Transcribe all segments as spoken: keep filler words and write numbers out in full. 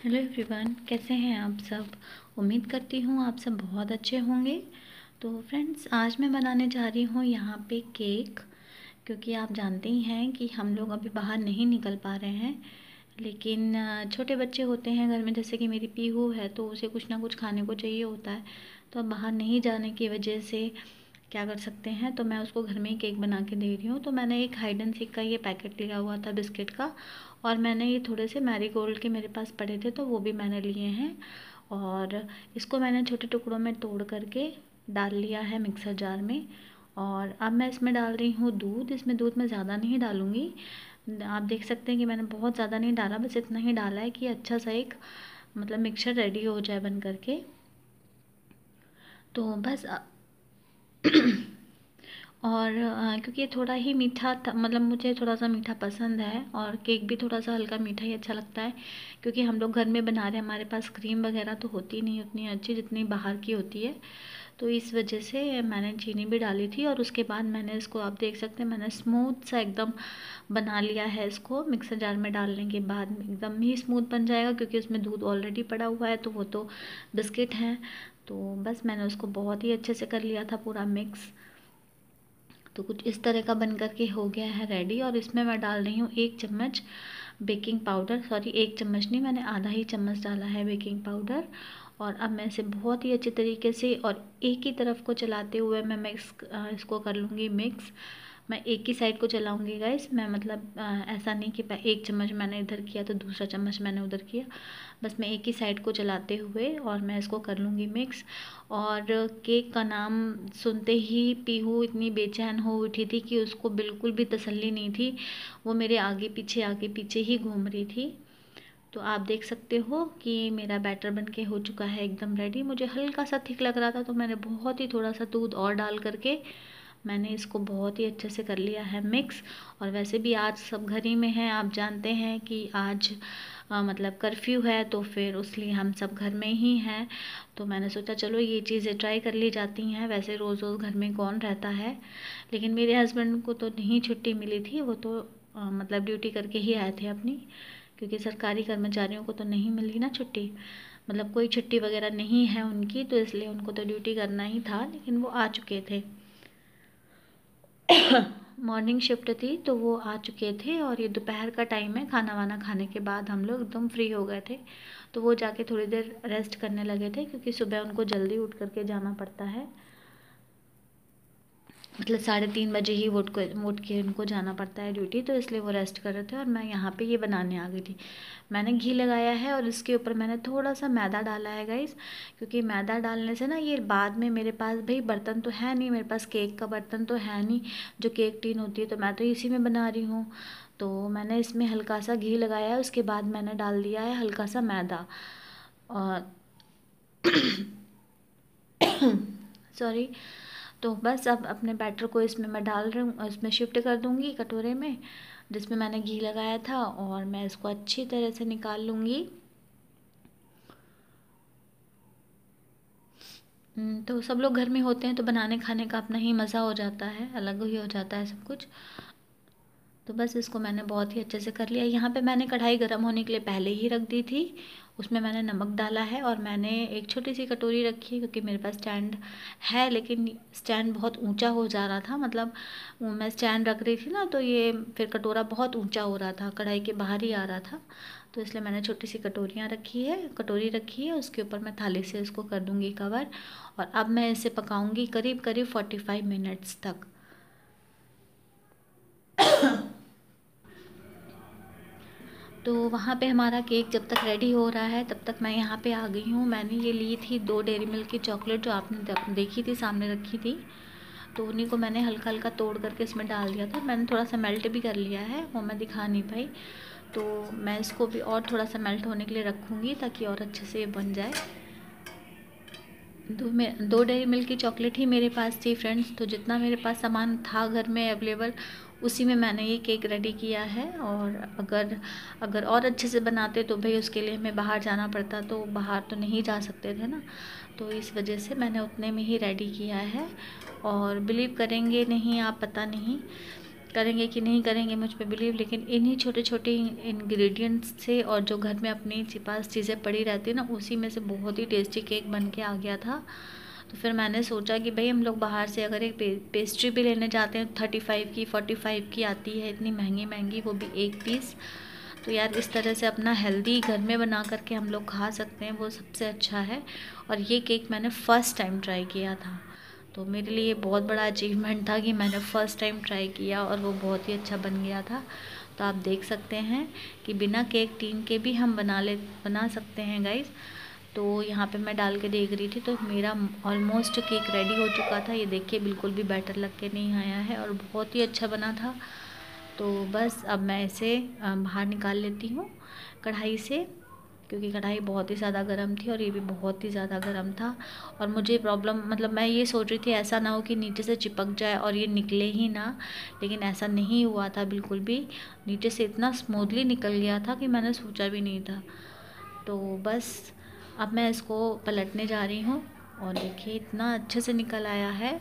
Hello everyone, कैसे हैं आप सब। उम्मीद करती हूँ आप सब बहुत अच्छे होंगे। तो फ्रेंड्स, आज मैं बनाने जा रही हूँ यहाँ पे केक, क्योंकि आप जानते ही हैं कि हम लोग अभी बाहर नहीं निकल पा रहे हैं। लेकिन अ, छोटे बच्चे होते हैं घर में, जैसे कि मेरी पीहू है, तो उसे कुछ ना कुछ खाने को चाहिए होता है। तो अब बाहर नहीं जाने की वजह से क्या कर सकते हैं, तो मैं उसको घर में ही केक बना के दे रही हूँ। तो मैंने एक हाइड एंड सीक का ये पैकेट लिया हुआ था बिस्किट का, और मैंने ये थोड़े से मैरीगोल्ड के मेरे पास पड़े थे, तो वो भी मैंने लिए हैं। और इसको मैंने छोटे टुकड़ों में तोड़ करके डाल लिया है मिक्सर जार में। और अब मैं इसमें डाल रही हूँ दूध। इसमें दूध मैं ज़्यादा नहीं डालूँगी। आप देख सकते हैं कि मैंने बहुत ज़्यादा नहीं डाला, बस इतना ही डाला है कि अच्छा सा एक मतलब मिक्सचर रेडी हो जाए बन करके। तो बस और अ, क्योंकि थोड़ा ही मीठा था, मतलब मुझे थोड़ा सा मीठा पसंद है, और केक भी थोड़ा सा हल्का मीठा ही अच्छा लगता है। क्योंकि हम लोग घर में बना रहे हैं, हमारे पास क्रीम वगैरह तो होती नहीं उतनी अच्छी जितनी बाहर की होती है। तो इस वजह से मैंने चीनी भी डाली थी, और उसके बाद मैंने इसको, आप देख सकते हैं, मैंने स्मूथ सा एकदम बना लिया है। इसको मिक्सर जार में डालने के बाद एकदम ही स्मूथ बन जाएगा, क्योंकि उसमें दूध ऑलरेडी पड़ा हुआ है, तो वो तो बिस्किट हैं। तो बस मैंने उसको बहुत ही अच्छे से कर लिया था पूरा मिक्स। तो कुछ इस तरह का बन कर के हो गया है रेडी। और इसमें मैं डाल रही हूँ एक चम्मच बेकिंग पाउडर, सॉरी एक चम्मच नहीं, मैंने आधा ही चम्मच डाला है बेकिंग पाउडर। और अब मैं इसे बहुत ही अच्छे तरीके से और एक ही तरफ को चलाते हुए मैं मिक्स इसको कर लूँगी मिक्स। मैं एक ही साइड को चलाऊँगी गाइस, मैं मतलब आ, ऐसा नहीं कि एक चम्मच मैंने इधर किया तो दूसरा चम्मच मैंने उधर किया। बस मैं एक ही साइड को चलाते हुए और मैं इसको कर लूँगी मिक्स। और केक का नाम सुनते ही पीहू इतनी बेचैन हो उठी थी कि उसको बिल्कुल भी तसल्ली नहीं थी। वो मेरे आगे पीछे आगे पीछे ही घूम रही थी। तो आप देख सकते हो कि मेरा बैटर बनके हो चुका है एकदम रेडी। मुझे हल्का सा थिक लग रहा था, तो मैंने बहुत ही थोड़ा सा दूध और डाल करके मैंने इसको बहुत ही अच्छे से कर लिया है मिक्स। और वैसे भी आज सब घर ही में हैं, आप जानते हैं कि आज आ, मतलब कर्फ्यू है, तो फिर उसलिए हम सब घर में ही हैं। तो मैंने सोचा चलो ये चीज़ें ट्राई कर ली जाती हैं, वैसे रोज़ रोज़ घर में कौन रहता है। लेकिन मेरे हस्बैंड को तो नहीं छुट्टी मिली थी, वो तो आ, मतलब ड्यूटी करके ही आए थे अपनी, क्योंकि सरकारी कर्मचारियों को तो नहीं मिली ना छुट्टी, मतलब कोई छुट्टी वगैरह नहीं है उनकी, तो इसलिए उनको तो ड्यूटी करना ही था। लेकिन वो आ चुके थे, मॉर्निंग शिफ्ट थी, तो वो आ चुके थे। और ये दोपहर का टाइम है, खाना वाना खाने के बाद हम लोग एकदम फ्री हो गए थे। तो वो जाके थोड़ी देर रेस्ट करने लगे थे, क्योंकि सुबह उनको जल्दी उठ करके जाना पड़ता है, मतलब साढ़े तीन बजे ही उठ को उठ के उनको जाना पड़ता है ड्यूटी, तो इसलिए वो रेस्ट कर रहे थे। और मैं यहाँ पे ये बनाने आ गई थी। मैंने घी लगाया है और इसके ऊपर मैंने थोड़ा सा मैदा डाला है गाइस, क्योंकि मैदा डालने से ना ये बाद में, मेरे पास भाई बर्तन तो है नहीं, मेरे पास केक का बर्तन तो है नहीं जो केक टीन होती है, तो मैं तो इसी में बना रही हूँ। तो मैंने इसमें हल्का सा घी लगाया है, उसके बाद मैंने डाल दिया है हल्का सा मैदा। और सॉरी। तो बस अब अपने बैटर को इसमें मैं डाल रही हूँ, इसमें शिफ्ट कर दूँगी कटोरे में जिसमें मैंने घी लगाया था, और मैं इसको अच्छी तरह से निकाल लूँगी। तो सब लोग घर में होते हैं, तो बनाने खाने का अपना ही मज़ा हो जाता है, अलग ही हो जाता है सब कुछ। तो बस इसको मैंने बहुत ही अच्छे से कर लिया। यहाँ पे मैंने कढ़ाई गर्म होने के लिए पहले ही रख दी थी, उसमें मैंने नमक डाला है, और मैंने एक छोटी सी कटोरी रखी है, क्योंकि मेरे पास स्टैंड है, लेकिन स्टैंड बहुत ऊंचा हो जा रहा था, मतलब मैं स्टैंड रख रही थी ना, तो ये फिर कटोरा बहुत ऊंचा हो रहा था, कढ़ाई के बाहर ही आ रहा था। तो इसलिए मैंने छोटी सी कटोरियाँ रखी है कटोरी रखी है, उसके ऊपर मैं थाली से इसको कर दूँगी कवर। और अब मैं इसे पकाऊँगी करीब करीब फोर्टी फाइव मिनट्स तक। तो वहाँ पे हमारा केक जब तक रेडी हो रहा है, तब तक मैं यहाँ पे आ गई हूँ। मैंने ये ली थी दो डेयरी मिल्क की चॉकलेट, जो आपने देखी थी सामने रखी थी, तो उन्हीं को मैंने हल्का हल्का तोड़ करके इसमें डाल दिया था। मैंने थोड़ा सा मेल्ट भी कर लिया है, वो मैं दिखा नहीं पाई, तो मैं इसको भी और थोड़ा सा मेल्ट होने के लिए रखूँगी, ताकि और अच्छे से ये बन जाए। दो में दो डेयरी मिल्क की चॉकलेट ही मेरे पास थी फ्रेंड्स, तो जितना मेरे पास सामान था घर में अवेलेबल, उसी में मैंने ये केक रेडी किया है। और अगर अगर और अच्छे से बनाते तो भाई उसके लिए हमें बाहर जाना पड़ता, तो बाहर तो नहीं जा सकते थे ना, तो इस वजह से मैंने उतने में ही रेडी किया है। और बिलीव करेंगे नहीं आप, पता नहीं करेंगे कि नहीं करेंगे मुझ पे बिलीव, लेकिन इन्हीं छोटे छोटे इंग्रेडिएंट्स से और जो घर में अपने पास चीज़ें पड़ी रहती है ना, उसी में से बहुत ही टेस्टी केक बन के आ गया था। तो फिर मैंने सोचा कि भाई हम लोग बाहर से अगर एक पे, पेस्ट्री भी लेने जाते हैं थर्टी फाइव की फोर्टी फाइव की आती है, इतनी महंगी महंगी, वो भी एक पीस। तो यार इस तरह से अपना हेल्दी घर में बना करके हम लोग खा सकते हैं, वो सबसे अच्छा है। और ये केक मैंने फ़र्स्ट टाइम ट्राई किया था, तो मेरे लिए बहुत बड़ा अचीवमेंट था कि मैंने फ़र्स्ट टाइम ट्राई किया और वो बहुत ही अच्छा बन गया था। तो आप देख सकते हैं कि बिना केक टीन के भी हम बना ले बना सकते हैं गाइस। तो यहाँ पे मैं डाल के देख रही थी, तो मेरा ऑलमोस्ट केक रेडी हो चुका था। ये देखिए बिल्कुल भी बैटर लग के नहीं आया है और बहुत ही अच्छा बना था। तो बस अब मैं इसे बाहर निकाल लेती हूँ कढ़ाई से, क्योंकि कढ़ाई बहुत ही ज़्यादा गर्म थी और ये भी बहुत ही ज़्यादा गर्म था। और मुझे प्रॉब्लम, मतलब मैं ये सोच रही थी ऐसा ना हो कि नीचे से चिपक जाए और ये निकले ही ना, लेकिन ऐसा नहीं हुआ था बिल्कुल भी। नीचे से इतना स्मूथली निकल गया था कि मैंने सोचा भी नहीं था। तो बस अब मैं इसको पलटने जा रही हूँ और देखिए इतना अच्छे से निकल आया है।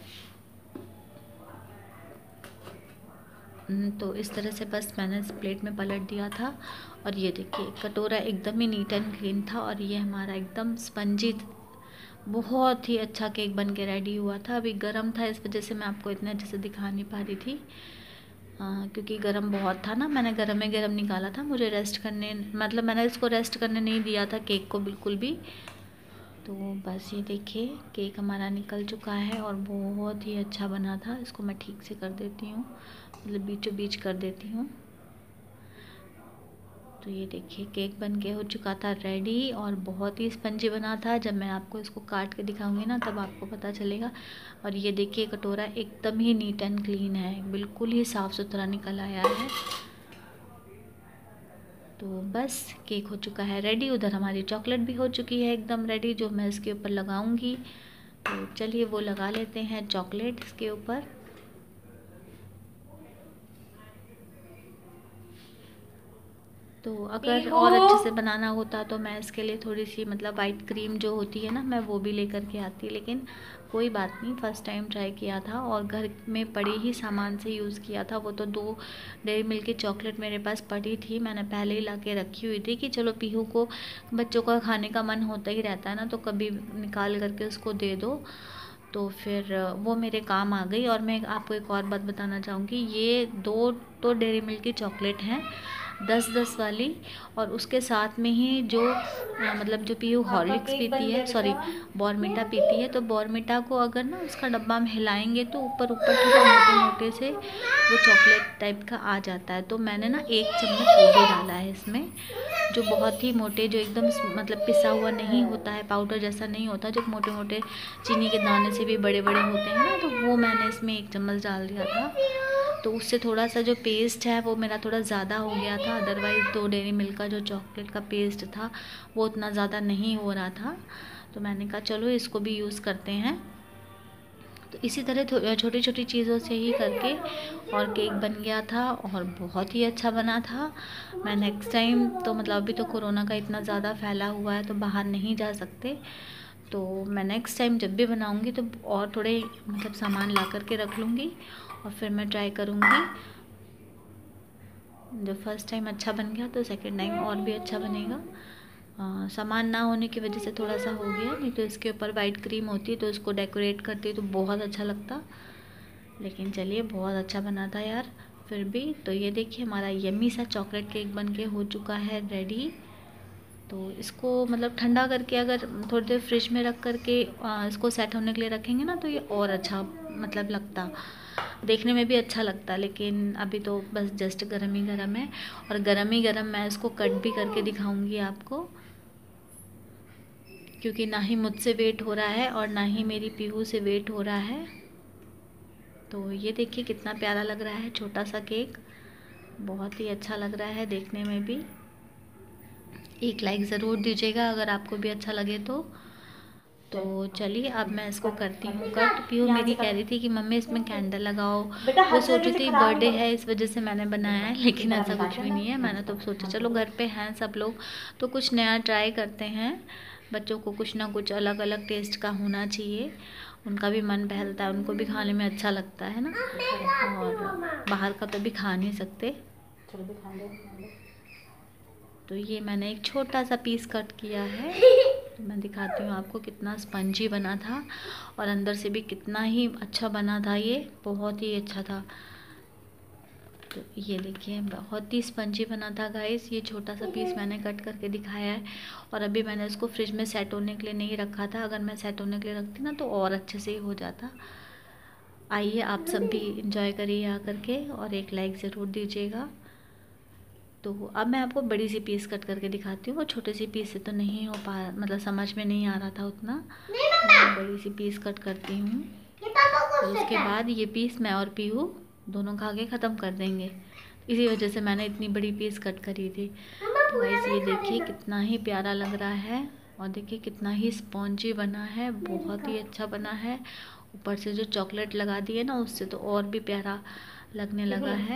तो इस तरह से बस मैंने इस प्लेट में पलट दिया था और ये देखिए कटोरा एकदम ही नीट एंड क्लीन था और ये हमारा एकदम स्पंजी, बहुत ही अच्छा केक बन के रेडी हुआ था। अभी गरम था, इस वजह से मैं आपको इतने अच्छे से दिखा नहीं पा रही थी, आ, क्योंकि गरम बहुत था ना। मैंने गरम में गरम निकाला था, मुझे रेस्ट करने, मतलब मैंने इसको रेस्ट करने नहीं दिया था केक को बिल्कुल भी। तो बस ये देखिए केक हमारा निकल चुका है और बहुत ही अच्छा बना था। इसको मैं ठीक से कर देती हूँ, मतलब बीचों बीच कर देती हूँ। तो ये देखिए केक बन के हो चुका था रेडी और बहुत ही स्पंजी बना था। जब मैं आपको इसको काट के दिखाऊंगी ना तब आपको पता चलेगा। और ये देखिए कटोरा एकदम ही नीट एंड क्लीन है, बिल्कुल ही साफ़ सुथरा निकल आया है। तो बस केक हो चुका है रेडी। उधर हमारी चॉकलेट भी हो चुकी है एकदम रेडी, जो मैं इसके ऊपर लगाऊंगी। तो चलिए वो लगा लेते हैं चॉकलेट इसके ऊपर। तो अगर और अच्छे से बनाना होता तो मैं इसके लिए थोड़ी सी, मतलब वाइट क्रीम जो होती है ना, मैं वो भी लेकर के आती, लेकिन कोई बात नहीं, फ़र्स्ट टाइम ट्राई किया था और घर में पड़े ही सामान से यूज़ किया था। वो तो दो डेयरी मिल्क की चॉकलेट मेरे पास पड़ी थी, मैंने पहले ही ला के रखी हुई थी कि चलो पीहू को, बच्चों का खाने का मन होता ही रहता है ना, तो कभी निकाल करके उसको दे दो। तो फिर वो मेरे काम आ गई। और मैं आपको एक और बात बताना चाहूँगी, ये दो तो डेयरी मिल्क की चॉकलेट हैं दस दस वाली, और उसके साथ में ही जो आ, मतलब जो पीहू हॉर्लिक्स पीती है, सॉरी बॉर्मिटा पीती है, तो बॉर्मिटा को अगर ना उसका डब्बा में हिलाएंगे तो ऊपर ऊपर थोड़े मोटे मोटे से वो चॉकलेट टाइप का आ जाता है। तो मैंने ना एक चम्मच वो भी डाला है इसमें, जो बहुत ही मोटे, जो एकदम मतलब पिसा हुआ नहीं होता है, पाउडर जैसा नहीं होता, जो मोटे मोटे चीनी के दाने से भी बड़े बड़े होते हैं ना, तो वो मैंने इसमें एक चम्मच डाल दिया था। तो उससे थोड़ा सा जो पेस्ट है वो मेरा थोड़ा ज़्यादा हो गया था। अदरवाइज़ दो डेयरी मिल्क का जो चॉकलेट का पेस्ट था वो उतना ज़्यादा नहीं हो रहा था। तो मैंने कहा चलो इसको भी यूज़ करते हैं। तो इसी तरह छोटी छोटी चीज़ों से ही करके और केक बन गया था और बहुत ही अच्छा बना था। मैं नेक्स्ट टाइम तो, मतलब अभी तो कोरोना का इतना ज़्यादा फैला हुआ है तो बाहर नहीं जा सकते, तो मैं नेक्स्ट टाइम जब भी बनाऊंगी तो और थोड़े मतलब सामान ला करके रख लूँगी और फिर मैं ट्राई करूँगी। जब फर्स्ट टाइम अच्छा बन गया तो सेकंड टाइम और भी अच्छा बनेगा। आ, सामान ना होने की वजह से थोड़ा सा हो गया, नहीं तो इसके ऊपर वाइट क्रीम होती तो इसको डेकोरेट करती तो बहुत अच्छा लगता। लेकिन चलिए बहुत अच्छा बना था यार फिर भी। तो ये देखिए हमारा यम्मी सा चॉकलेट केक बन के हो चुका है रेडी। तो इसको मतलब ठंडा करके अगर थोड़ी देर फ्रिज में रख करके इसको सेट होने के लिए रखेंगे ना तो ये और अच्छा मतलब लगता, देखने में भी अच्छा लगता। लेकिन अभी तो बस जस्ट गर्म ही गर्म है और गर्म ही गर्म मैं इसको कट भी करके दिखाऊंगी आपको, क्योंकि ना ही मुझसे वेट हो रहा है और ना ही मेरी पीहू से वेट हो रहा है। तो ये देखिए कितना प्यारा लग रहा है छोटा सा केक, बहुत ही अच्छा लग रहा है देखने में भी। एक लाइक ज़रूर दीजिएगा अगर आपको भी अच्छा लगे तो। तो चलिए अब मैं इसको करती हूँ कट। पीहू मेरी कह रही थी कि मम्मी इसमें कैंडल लगाओ, वो सोच रही थी बर्थडे है इस वजह से मैंने बनाया है, लेकिन ऐसा कुछ भी नहीं है। मैंने तो सोचा चलो घर पे हैं सब लोग तो कुछ नया ट्राई करते हैं, बच्चों को कुछ ना कुछ अलग अलग टेस्ट का होना चाहिए। उनका भी मन बहलता है, उनको भी खाने में अच्छा लगता है ना। और बाहर का तो भी खा नहीं सकते। तो ये मैंने एक छोटा सा पीस कट किया है, तो मैं दिखाती हूँ आपको कितना स्पंजी बना था और अंदर से भी कितना ही अच्छा बना था। ये बहुत ही अच्छा था। तो ये देखिए बहुत ही स्पंजी बना था गाइस। ये छोटा सा पीस मैंने कट करके दिखाया है और अभी मैंने इसको फ्रिज में सेट होने के लिए नहीं रखा था। अगर मैं सेट होने के लिए रखती ना तो और अच्छे से ही हो जाता। आइए आप सब भी इंजॉय करिए आकर के और एक लाइक ज़रूर दीजिएगा। तो अब मैं आपको बड़ी सी पीस कट करके दिखाती हूँ। वो छोटे सी पीस से तो नहीं हो पा मतलब समझ में नहीं आ रहा था उतना। मैं बड़ी सी पीस कट करती हूँ। तो उसके बाद ये पीस मैं और पीहू दोनों खा के ख़त्म कर देंगे। इसी वजह से मैंने इतनी बड़ी पीस कट करी थी। तो गाइस ये देखिए कितना ही प्यारा लग रहा है और देखिए कितना ही स्पॉन्जी बना है, बहुत ही अच्छा बना है। ऊपर से जो चॉकलेट लगा दी है ना उससे तो और भी प्यारा लगने लगा है।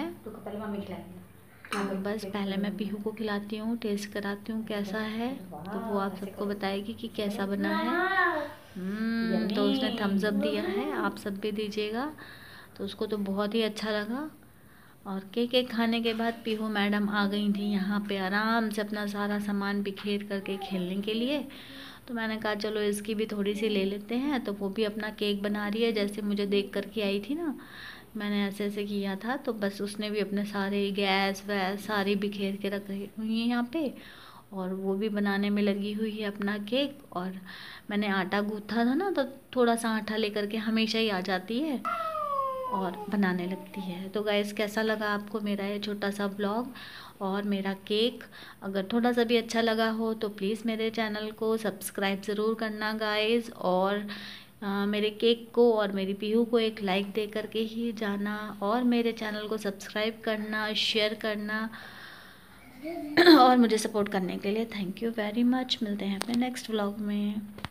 तो बस पहले मैं पीहू को खिलाती हूँ, टेस्ट कराती हूँ कैसा है, तो वो आप सबको बताएगी कि कैसा बना है। हम्म तो उसने थम्स अप दिया है, आप सब भी दीजिएगा। तो उसको तो बहुत ही अच्छा लगा। और केक केक खाने के बाद पीहू मैडम आ गई थी यहाँ पे आराम से अपना सारा सामान बिखेर करके खेलने के लिए। तो मैंने कहा चलो इसकी भी थोड़ी सी ले लेते हैं। तो वो भी अपना केक बना रही है, जैसे मुझे देख कर के आई थी ना, मैंने ऐसे ऐसे किया था। तो बस उसने भी अपने सारे गैस वैस सारी बिखेर के रख रही हुई है यहाँ पे और वो भी बनाने में लगी हुई है अपना केक। और मैंने आटा गूँथा था ना, तो थोड़ा सा आटा लेकर के हमेशा ही आ जाती है और बनाने लगती है। तो गाइस कैसा लगा आपको मेरा ये छोटा सा व्लॉग और मेरा केक? अगर थोड़ा सा भी अच्छा लगा हो तो प्लीज़ मेरे चैनल को सब्सक्राइब ज़रूर करना गाइस। और आ, मेरे केक को और मेरी पीहू को एक लाइक दे करके ही जाना और मेरे चैनल को सब्सक्राइब करना, शेयर करना और मुझे सपोर्ट करने के लिए थैंक यू वेरी मच। मिलते हैं अपने नेक्स्ट व्लॉग में।